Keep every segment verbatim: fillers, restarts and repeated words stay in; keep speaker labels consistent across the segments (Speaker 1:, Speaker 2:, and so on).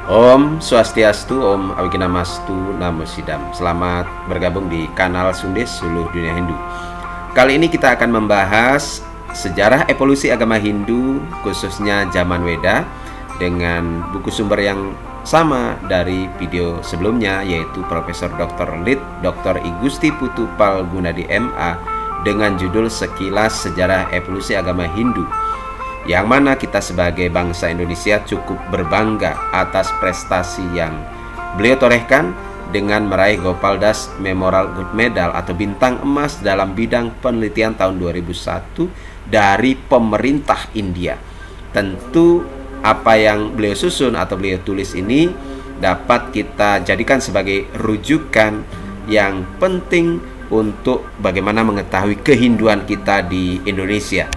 Speaker 1: Om Swastiastu, Om Awiginamastu, Namo Sidam. Selamat bergabung di kanal Sundes Suluh Dunia Hindu. Kali ini kita akan membahas sejarah evolusi agama Hindu, khususnya zaman Weda, dengan buku sumber yang sama dari video sebelumnya, yaitu Profesor Doktor Lit Doktor I Gusti Putu Palgunadi M A dengan judul Sekilas Sejarah Evolusi Agama Hindu, yang mana kita sebagai bangsa Indonesia cukup berbangga atas prestasi yang beliau torehkan dengan meraih Gopaldas Memorial Gold Medal atau bintang emas dalam bidang penelitian tahun dua ribu satu dari pemerintah India. Tentu apa yang beliau susun atau beliau tulis ini dapat kita jadikan sebagai rujukan yang penting untuk bagaimana mengetahui kehinduan kita di Indonesia.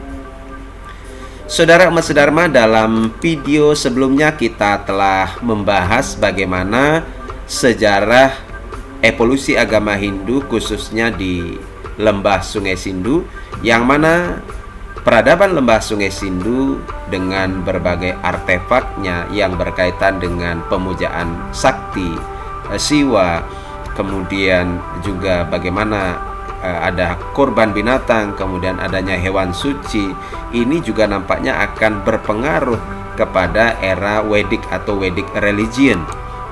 Speaker 1: Saudara umat sedharma, dalam video sebelumnya kita telah membahas bagaimana sejarah evolusi agama Hindu, khususnya di Lembah Sungai Sindu, yang mana peradaban Lembah Sungai Sindu dengan berbagai artefaknya yang berkaitan dengan pemujaan sakti, siwa, kemudian juga bagaimana ada korban binatang, kemudian adanya hewan suci, ini juga nampaknya akan berpengaruh kepada era Vedic atau Vedic religion.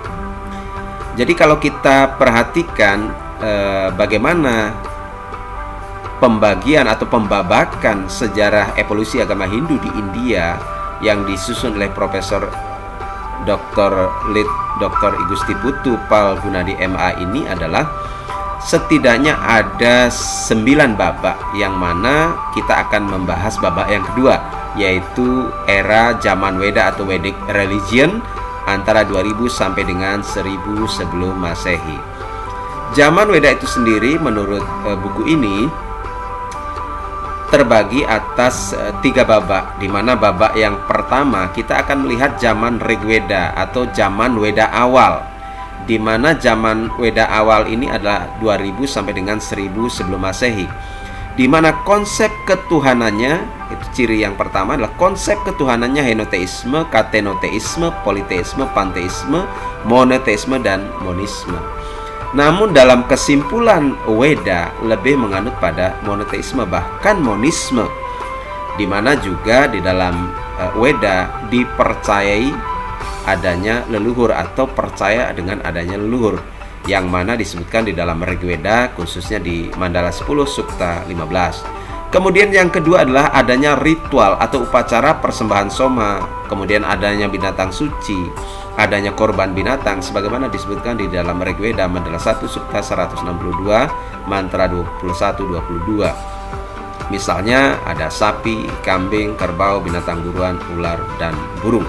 Speaker 1: Jadi kalau kita perhatikan eh, bagaimana pembagian atau pembabakan sejarah evolusi agama Hindu di India yang disusun oleh Profesor Doktor Lit Doktor I Gusti Putu Palgunadi M A ini adalah setidaknya ada sembilan babak, yang mana kita akan membahas babak yang kedua, yaitu era zaman Weda atau Vedic religion antara dua ribu sampai dengan seribu sebelum Masehi. Zaman Weda itu sendiri menurut uh, buku ini terbagi atas uh, tiga babak, di mana babak yang pertama kita akan melihat zaman Rigveda atau zaman Weda awal, di mana zaman Weda awal ini adalah dua ribu sampai dengan seribu sebelum Masehi, di mana konsep ketuhanannya, itu ciri yang pertama adalah konsep ketuhanannya henoteisme, katenoteisme, politeisme, panteisme, monoteisme, dan monisme. Namun dalam kesimpulan Weda lebih menganut pada monoteisme, bahkan monisme, di mana juga di dalam uh, Weda dipercayai adanya leluhur atau percaya dengan adanya leluhur, yang mana disebutkan di dalam Rigveda, khususnya di Mandala sepuluh Sukta lima belas. Kemudian yang kedua adalah adanya ritual atau upacara persembahan soma, kemudian adanya binatang suci, adanya korban binatang sebagaimana disebutkan di dalam Rigveda Mandala satu Sukta seratus enam puluh dua, mantra dua puluh satu dua puluh dua. Misalnya ada sapi, kambing, kerbau, binatang buruan, ular, dan burung.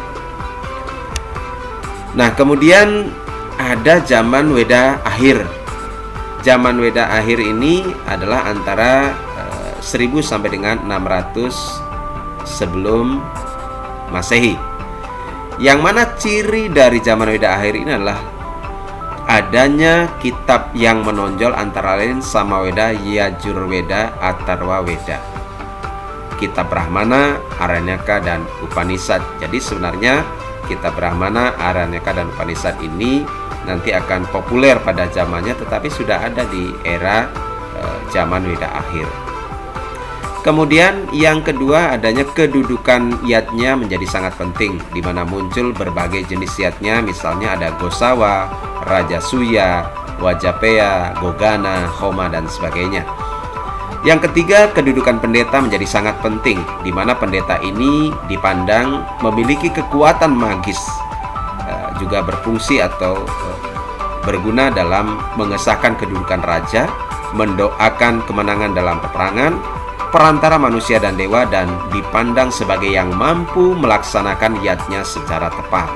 Speaker 1: Nah, kemudian ada zaman Weda akhir. Zaman Weda akhir ini adalah antara uh, seribu sampai dengan enam ratus sebelum Masehi. Yang mana ciri dari zaman Weda akhir ini adalah adanya kitab yang menonjol, antara lain Samaweda, Yajurveda, Atharva Veda, Kitab Brahmana, Aranyaka, dan Upanishad. Jadi sebenarnya Kitab Brahmana, Aranyaka, dan Upanishad ini nanti akan populer pada zamannya, tetapi sudah ada di era e, zaman Weda akhir. Kemudian yang kedua, adanya kedudukan yatnya menjadi sangat penting, di mana muncul berbagai jenis yatnya, misalnya ada Gosawa, Rajasuya, Wajapeya, Gogana, Homa, dan sebagainya. Yang ketiga, kedudukan pendeta menjadi sangat penting, di mana pendeta ini dipandang memiliki kekuatan magis, uh, juga berfungsi atau uh, berguna dalam mengesahkan kedudukan raja, mendoakan kemenangan dalam peperangan, perantara manusia dan dewa, dan dipandang sebagai yang mampu melaksanakan yatnya secara tepat.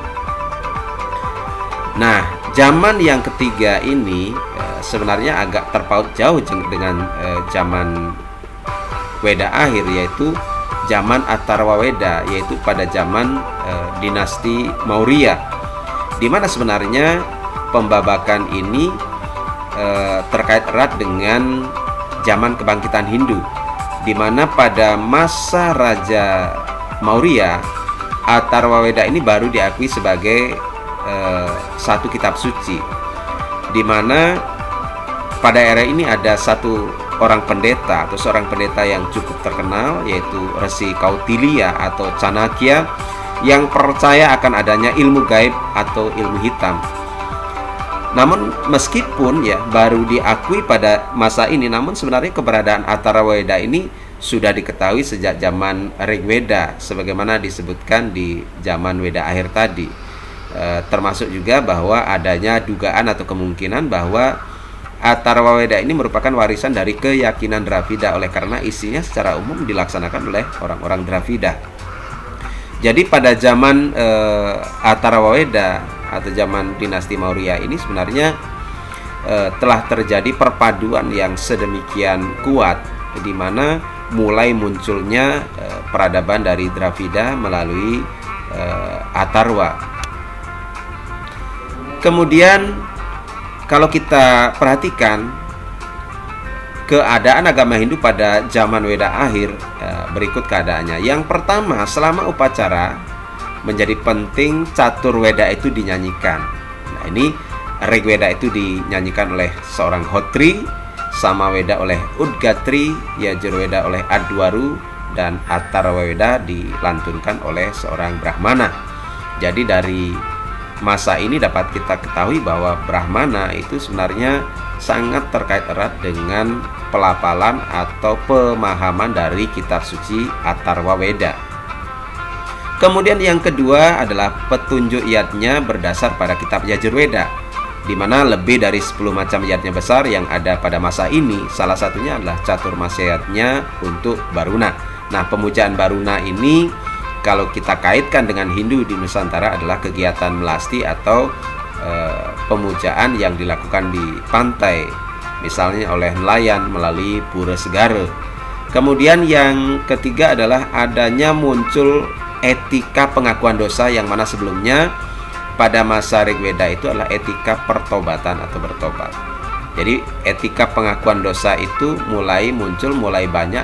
Speaker 1: Nah, zaman yang ketiga ini uh, sebenarnya agak terpaut jauh dengan uh, zaman Weda akhir, yaitu zaman Atharva Veda, yaitu pada zaman uh, dinasti Maurya, di mana sebenarnya pembabakan ini uh, terkait erat dengan zaman kebangkitan Hindu, di mana pada masa Raja Maurya, Atharva Veda ini baru diakui sebagai eh, satu kitab suci, di mana pada era ini ada satu orang pendeta atau seorang pendeta yang cukup terkenal, yaitu Resi Kautilya atau Chanakya, yang percaya akan adanya ilmu gaib atau ilmu hitam. Namun meskipun ya baru diakui pada masa ini, namun sebenarnya keberadaan Atharvaveda ini sudah diketahui sejak zaman Rigveda, sebagaimana disebutkan di zaman Weda akhir tadi. E, termasuk juga bahwa adanya dugaan atau kemungkinan bahwa Atharvaveda ini merupakan warisan dari keyakinan Dravida, oleh karena isinya secara umum dilaksanakan oleh orang-orang Dravida. Jadi pada zaman e, Atharvaveda atau zaman dinasti Maurya ini sebenarnya e, telah terjadi perpaduan yang sedemikian kuat, di mana mulai munculnya eh, peradaban dari Dravida melalui eh, Atharva. Kemudian kalau kita perhatikan keadaan agama Hindu pada zaman Weda akhir, eh, berikut keadaannya. Yang pertama, selama upacara menjadi penting catur Weda itu dinyanyikan. Nah, ini Rigveda itu dinyanyikan oleh seorang Hotri, Samaveda oleh Udgatri, Yajurveda oleh Adwaru, dan Atharvaveda dilantunkan oleh seorang Brahmana. Jadi dari masa ini dapat kita ketahui bahwa Brahmana itu sebenarnya sangat terkait erat dengan pelafalan atau pemahaman dari kitab suci Atharvaveda. Kemudian yang kedua adalah petunjuk yatnya berdasar pada kitab Yajurveda, di mana lebih dari sepuluh macam yatnya besar yang ada pada masa ini. Salah satunya adalah catur yatnya untuk Baruna. Nah, pemujaan Baruna ini kalau kita kaitkan dengan Hindu di Nusantara adalah kegiatan melasti atau e, pemujaan yang dilakukan di pantai, misalnya oleh nelayan melalui Pura Segara. Kemudian yang ketiga adalah adanya muncul etika pengakuan dosa, yang mana sebelumnya pada masa Rigveda itu adalah etika pertobatan atau bertobat. Jadi etika pengakuan dosa itu mulai muncul, mulai banyak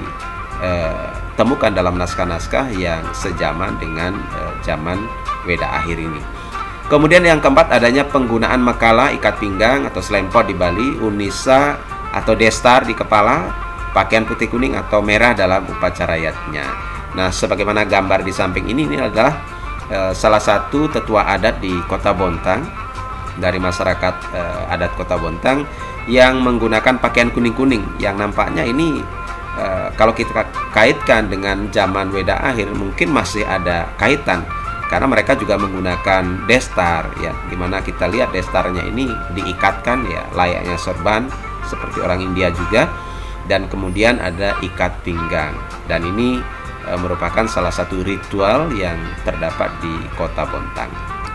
Speaker 1: ditemukan dalam naskah-naskah yang sejaman dengan eh, zaman Weda akhir ini. Kemudian yang keempat, adanya penggunaan makala, ikat pinggang atau selempot di Bali, unisa atau destar di kepala, pakaian putih, kuning atau merah dalam upacara yatnya. Nah, sebagaimana gambar di samping ini, ini adalah salah satu tetua adat di Kota Bontang, dari masyarakat eh, adat Kota Bontang, yang menggunakan pakaian kuning-kuning, yang nampaknya ini eh, kalau kita kaitkan dengan zaman Weda akhir mungkin masih ada kaitan, karena mereka juga menggunakan destar, ya, dimana kita lihat destarnya ini diikatkan ya layaknya sorban seperti orang India juga, dan kemudian ada ikat pinggang, dan ini merupakan salah satu ritual yang terdapat di Kota Bontang.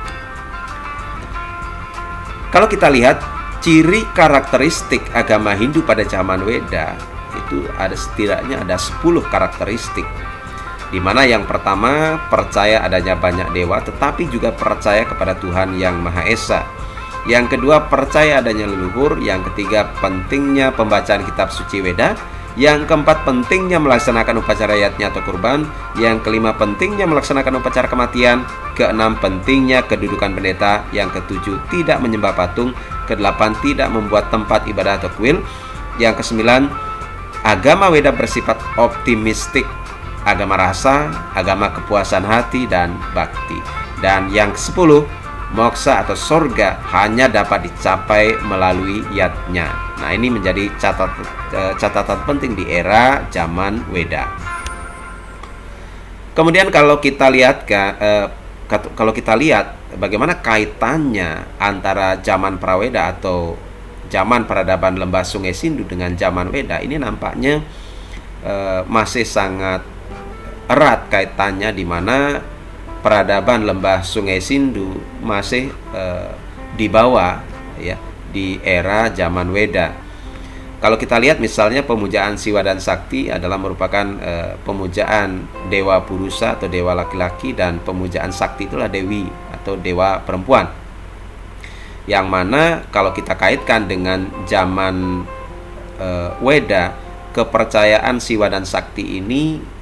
Speaker 1: Kalau kita lihat ciri karakteristik agama Hindu pada zaman Weda, itu ada setidaknya ada sepuluh karakteristik, di mana yang pertama, percaya adanya banyak dewa tetapi juga percaya kepada Tuhan yang Maha Esa. Yang kedua, percaya adanya leluhur. Yang ketiga, pentingnya pembacaan kitab suci Weda. Yang keempat, pentingnya melaksanakan upacara yatnya atau kurban. Yang kelima, pentingnya melaksanakan upacara kematian. Keenam, pentingnya kedudukan pendeta. Yang ketujuh, tidak menyembah patung. Kedelapan, tidak membuat tempat ibadah atau kuil. Yang kesembilan, agama Weda bersifat optimistik, agama rasa, agama kepuasan hati dan bakti. Dan yang kesepuluh, moksa atau sorga hanya dapat dicapai melalui yatnya. Nah, ini menjadi catatan, catatan penting di era zaman Weda. Kemudian kalau kita lihat eh, kalau kita lihat bagaimana kaitannya antara zaman Praweda atau zaman peradaban lembah Sungai Sindu dengan zaman Weda, ini nampaknya eh, masih sangat erat kaitannya, di mana peradaban lembah Sungai Sindu masih eh, dibawa ya di era zaman Weda. Kalau kita lihat misalnya pemujaan Siwa dan Sakti adalah merupakan eh, pemujaan dewa Purusa atau dewa laki-laki, dan pemujaan Sakti itulah dewi atau dewa perempuan. Yang mana kalau kita kaitkan dengan zaman eh, Weda, kepercayaan Siwa dan Sakti ini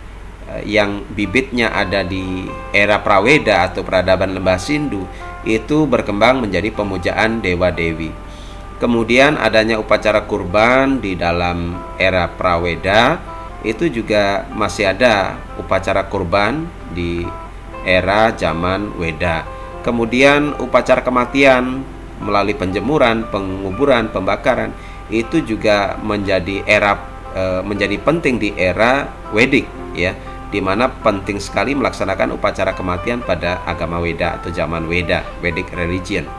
Speaker 1: yang bibitnya ada di era Praweda atau peradaban Lembah Sindu itu berkembang menjadi pemujaan dewa-dewi. Kemudian adanya upacara kurban di dalam era Praweda, itu juga masih ada upacara kurban di era zaman Weda. Kemudian upacara kematian melalui penjemuran, penguburan, pembakaran itu juga menjadi era e, menjadi penting di era Wedik, ya, di mana penting sekali melaksanakan upacara kematian pada agama Weda atau zaman Weda, Vedic religion.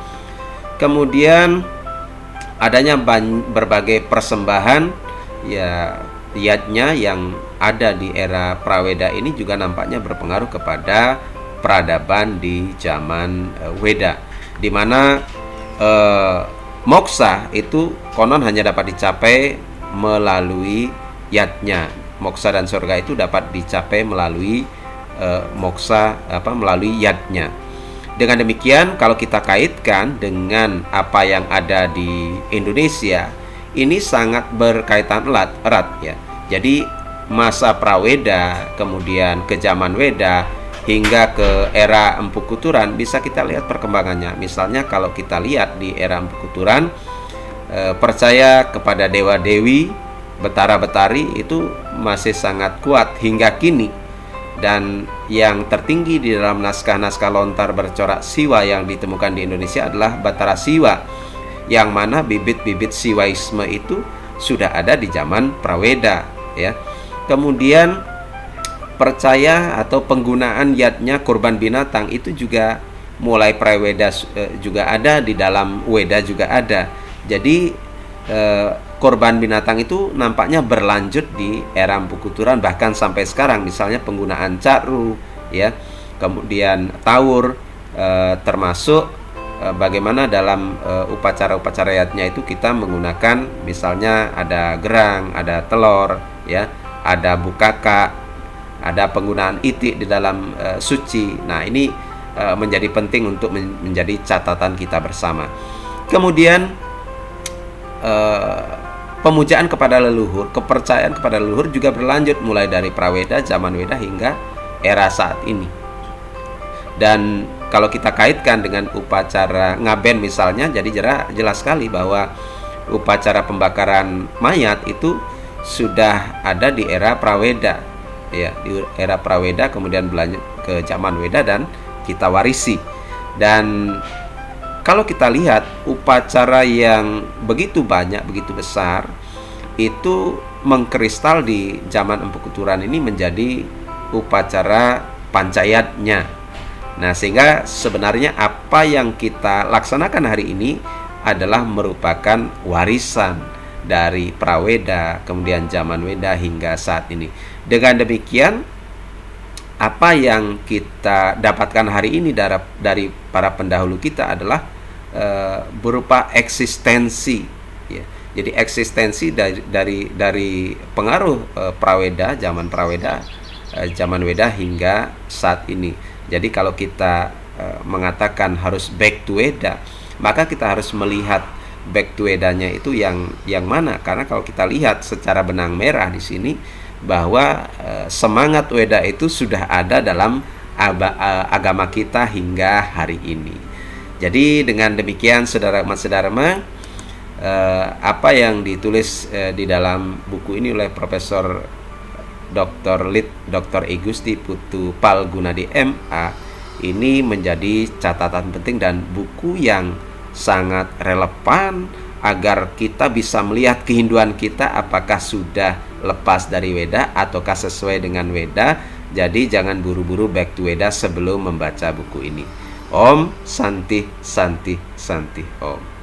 Speaker 1: Kemudian adanya berbagai persembahan, ya, yatnya yang ada di era Praweda ini juga nampaknya berpengaruh kepada peradaban di zaman uh, Weda, di mana uh, moksa itu konon hanya dapat dicapai melalui yatnya. Moksa dan surga itu dapat dicapai melalui uh, moksa apa melalui yatnya. Dengan demikian, kalau kita kaitkan dengan apa yang ada di Indonesia, ini sangat berkaitan erat, erat ya. Jadi masa Praweda, kemudian ke zaman Weda, hingga ke era Empu Kuturan bisa kita lihat perkembangannya. Misalnya kalau kita lihat di era Empu Kuturan, eh, percaya kepada dewa-dewi, betara-betari itu masih sangat kuat hingga kini. Dan yang tertinggi di dalam naskah-naskah lontar bercorak siwa yang ditemukan di Indonesia adalah Batara Siwa, yang mana bibit-bibit siwaisme itu sudah ada di zaman Praweda, ya. Kemudian percaya atau penggunaan yatnya kurban binatang itu juga mulai Praweda eh, juga ada, di dalam Weda juga ada. Jadi eh, korban binatang itu nampaknya berlanjut di era Empu Kuturan bahkan sampai sekarang. Misalnya penggunaan caru, ya, kemudian tawur, eh, termasuk eh, bagaimana dalam eh, upacara-upacara yatnya itu kita menggunakan misalnya ada gerang, ada telur, ya, ada bukaka, ada penggunaan itik di dalam uh, suci. Nah, ini uh, menjadi penting untuk men menjadi catatan kita bersama. Kemudian uh, pemujaan kepada leluhur, kepercayaan kepada leluhur juga berlanjut mulai dari Praweda, zaman Weda hingga era saat ini. Dan kalau kita kaitkan dengan upacara ngaben misalnya, jadi jelas sekali bahwa upacara pembakaran mayat itu sudah ada di era Praweda, ya, di era Praweda, kemudian berlanjut ke zaman Weda dan kita warisi. Dan kalau kita lihat upacara yang begitu banyak, begitu besar, itu mengkristal di zaman Empu Kuturan ini menjadi upacara pancayatnya. Nah, sehingga sebenarnya apa yang kita laksanakan hari ini adalah merupakan warisan dari Praweda, kemudian zaman Weda hingga saat ini. Dengan demikian, apa yang kita dapatkan hari ini dari, dari para pendahulu kita adalah e, berupa eksistensi, ya. Jadi eksistensi dari dari dari pengaruh e, Praweda, zaman Praweda, e, zaman Weda hingga saat ini. Jadi kalau kita e, mengatakan harus back to Weda, maka kita harus melihat back to Wedanya itu yang yang mana? Karena kalau kita lihat secara benang merah di sini bahwa e, semangat Weda itu sudah ada dalam aba, e, agama kita hingga hari ini. Jadi dengan demikian saudara-saudara, e, apa yang ditulis e, di dalam buku ini oleh Profesor Doktor Lit Doktor I Gusti Putu Palgunadi M A ini menjadi catatan penting dan buku yang sangat relevan agar kita bisa melihat kehinduan kita apakah sudah lepas dari Weda ataukah sesuai dengan Weda. Jadi jangan buru-buru back to Weda sebelum membaca buku ini. Om Santi Santi Santi Om.